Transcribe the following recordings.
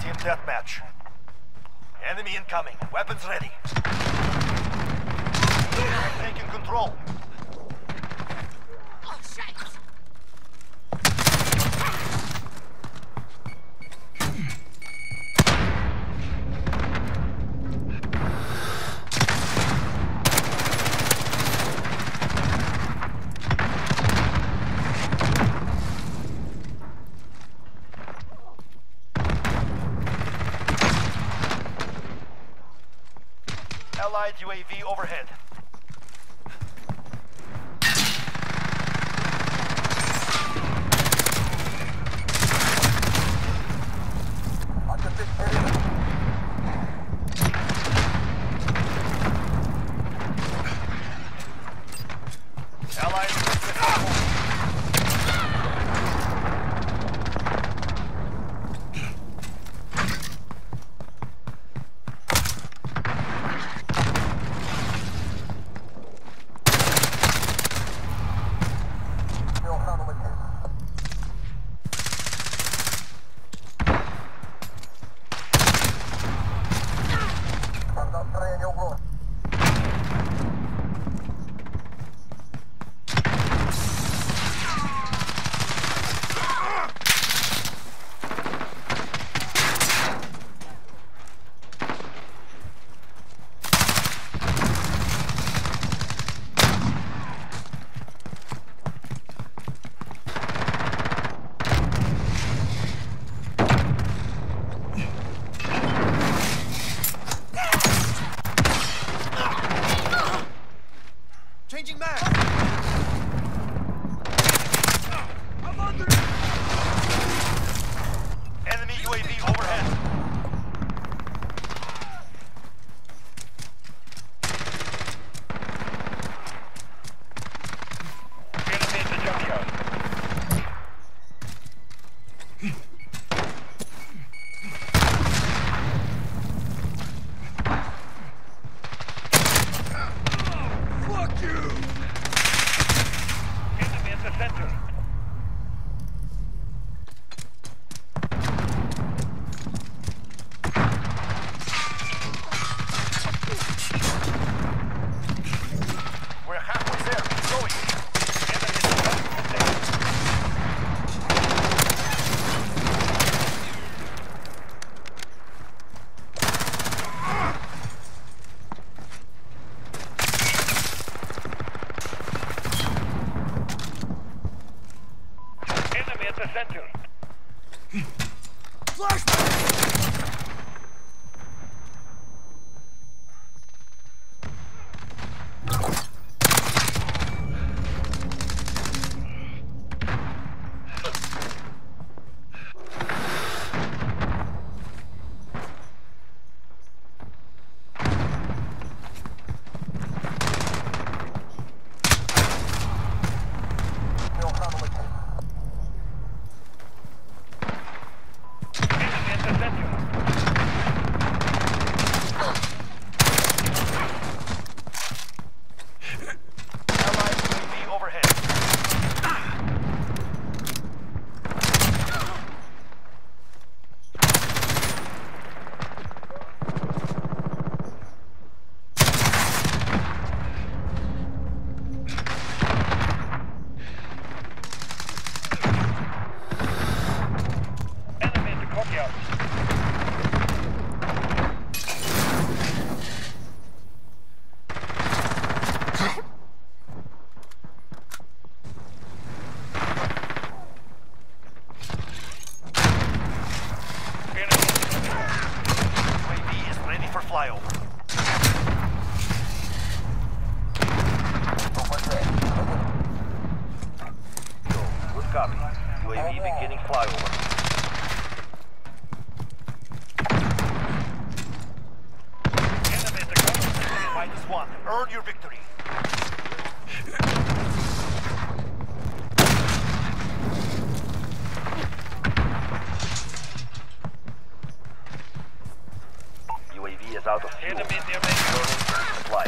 Team deathmatch. Enemy incoming. Weapons ready. Taking control. Oh, shit! Allied UAV overhead. Allied Changing mag! I'm under! Enemy UAV overhead. Enemy at the junkyard. Fuck you! Enemy at the center. We're halfway there. Keep going. Enemy at the center. Flashbang! Enemy at the center. Allied UAV overhead. Enemy at the courtyard. UAV is ready for flyover. Good copy. UAV beginning flyover. Enemy at the cover. -1. Earn your victory. UAV is out of fuel. Enemy near me. Supply.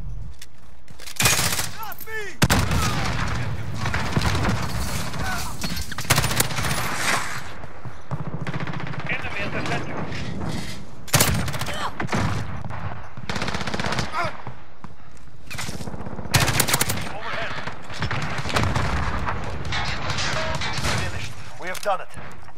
Not me! behind you. Overhead. Finished. We have done it.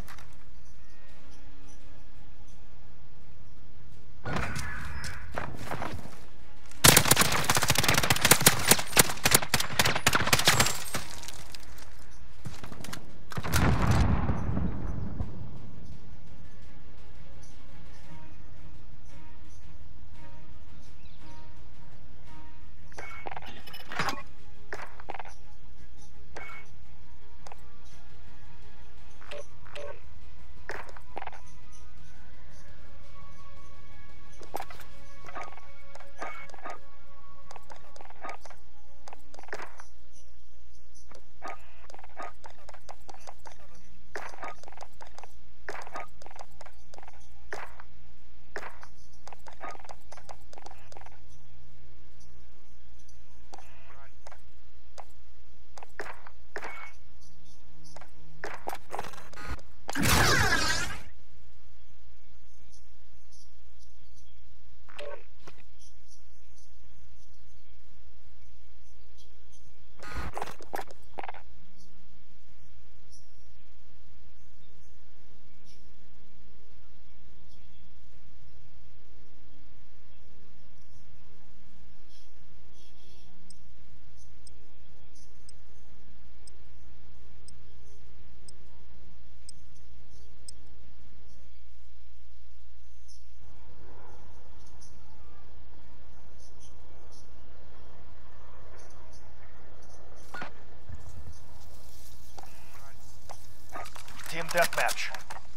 Team deathmatch.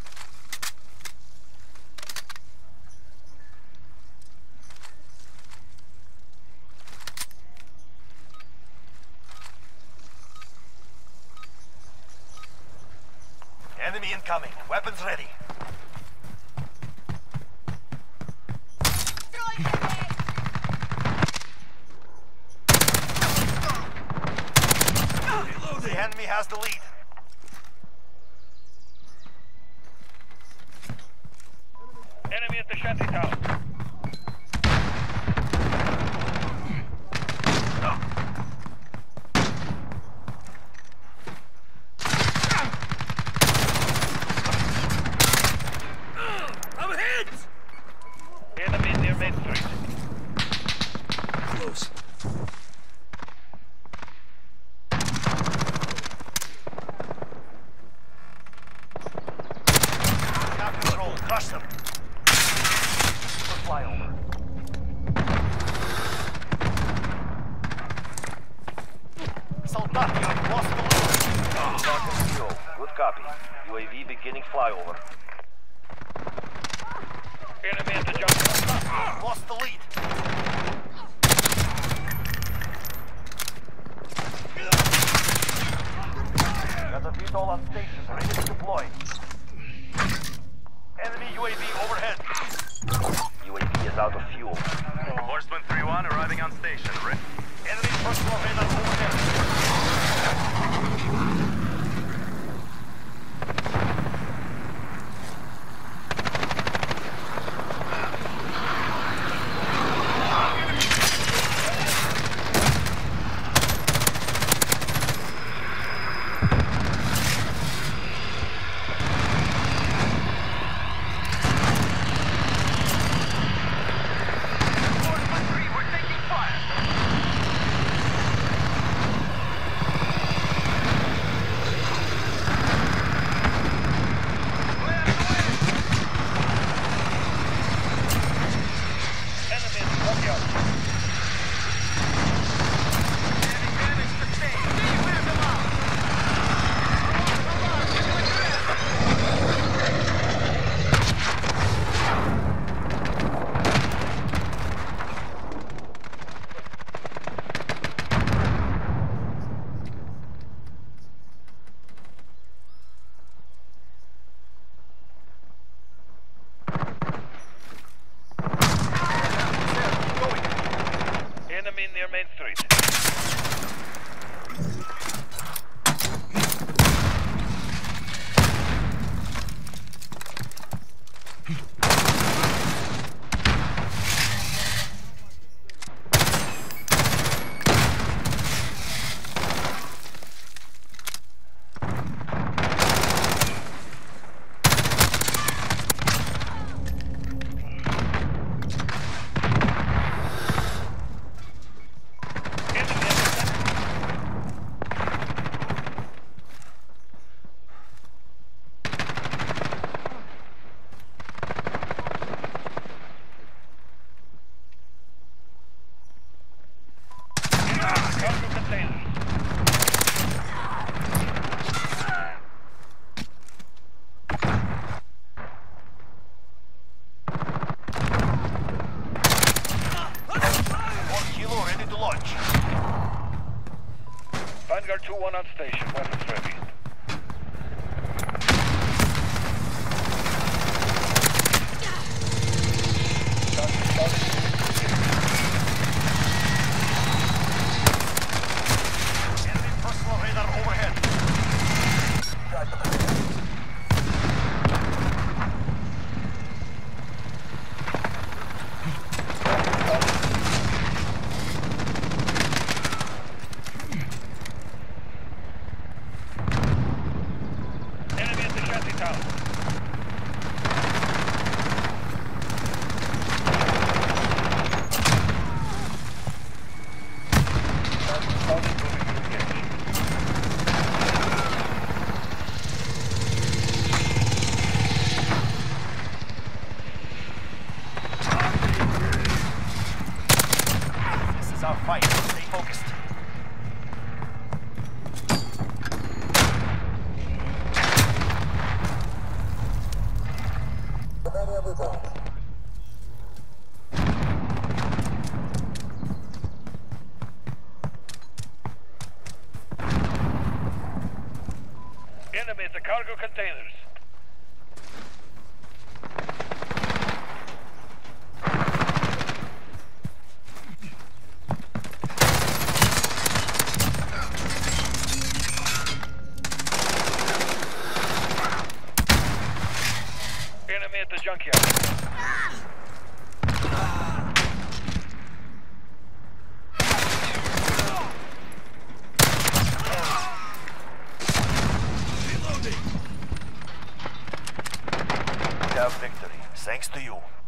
Enemy incoming. Weapons ready. The enemy has the lead. Enemy at the shanty town. I'm hit! Enemy near Main Street. Close. Got control. Crush them. Flyover. Soldat, you have lost the lead. Target fuel. Good copy. UAV beginning flyover. Enemy at the jungle. Lost the lead. Got the VTOL on station, ready to deploy. Enemy UAV overhead. UAV is out of fuel. Horseman 3-1 arriving on station. Enemy personal radar overhead. Near Main Street. launch. Vanguard 2-1 on station. Weapons ready. Enemy personal radar overhead. Enemy at the shanty town. This is our fight. Stay focused. Enemy at the cargo containers. Enemy at the junkyard. We have victory. Thanks to you.